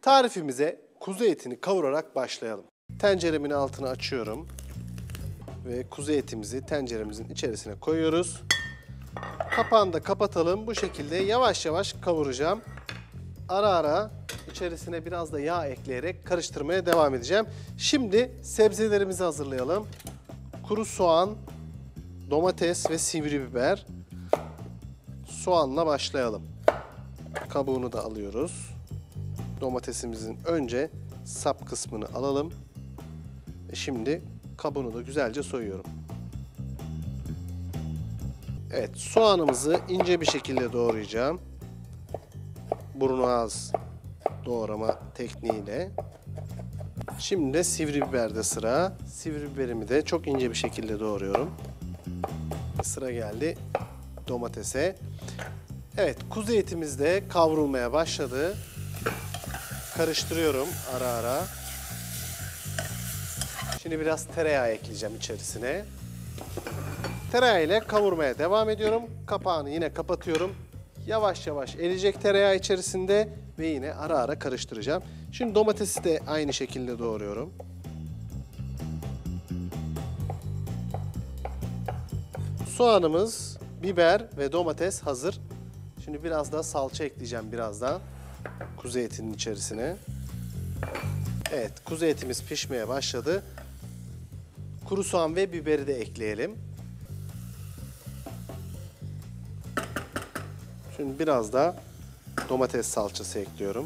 Tarifimize kuzu etini kavurarak başlayalım. Tenceremin altını açıyorum ve kuzu etimizi tenceremizin içerisine koyuyoruz. Kapağını da kapatalım. Bu şekilde yavaş yavaş kavuracağım. Ara ara içerisine biraz da yağ ekleyerek karıştırmaya devam edeceğim. Şimdi sebzelerimizi hazırlayalım. Kuru soğan, domates ve sivri biber. Soğanla başlayalım. Kabuğunu da alıyoruz. Domatesimizin önce sap kısmını alalım. Şimdi kabuğunu da güzelce soyuyorum. Evet, soğanımızı ince bir şekilde doğrayacağım. Burnu az doğrama tekniğiyle. Şimdi de sivri biberde sıra. Sivri biberimi de çok ince bir şekilde doğruyorum. Sıra geldi domatese. Evet, kuzu etimiz de kavrulmaya başladı. Karıştırıyorum ara ara. Şimdi biraz tereyağı ekleyeceğim içerisine. Tereyağı ile kavurmaya devam ediyorum. Kapağını yine kapatıyorum. Yavaş yavaş eriyecek tereyağı içerisinde ve yine ara ara karıştıracağım. Şimdi domatesi de aynı şekilde doğruyorum. Soğanımız, biber ve domates hazır. Şimdi biraz da salça ekleyeceğim birazdan kuzu etinin içerisine. Evet, kuzu etimiz pişmeye başladı. Kuru soğan ve biberi de ekleyelim. Şimdi biraz da domates salçası ekliyorum.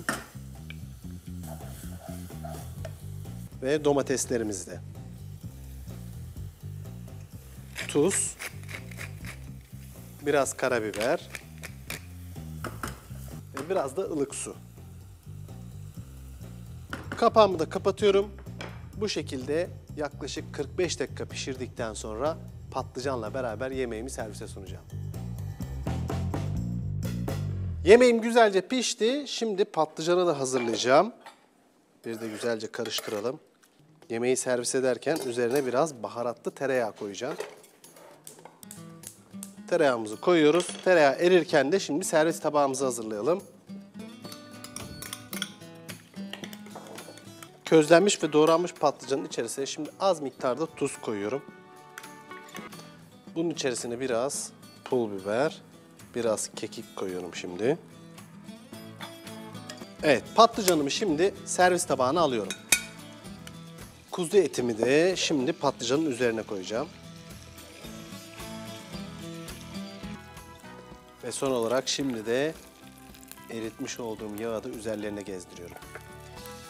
Ve domateslerimizi de. Tuz. Biraz karabiber. Ve biraz da ılık su. Kapağımı da kapatıyorum. Bu şekilde yaklaşık 45 dakika pişirdikten sonra patlıcanla beraber yemeğimi servise sunacağım. Yemeğim güzelce pişti. Şimdi patlıcanı da hazırlayacağım. Bir de güzelce karıştıralım. Yemeği servis ederken üzerine biraz baharatlı tereyağı koyacağım. Tereyağımızı koyuyoruz. Tereyağı erirken de şimdi servis tabağımızı hazırlayalım. Közlenmiş ve doğranmış patlıcanın içerisine şimdi az miktarda tuz koyuyorum. Bunun içerisine biraz pul biber, biraz kekik koyuyorum şimdi. Evet, patlıcanımı şimdi servis tabağına alıyorum. Kuzu etimi de şimdi patlıcanın üzerine koyacağım. Ve son olarak şimdi de eritmiş olduğum yağı da üzerlerine gezdiriyorum.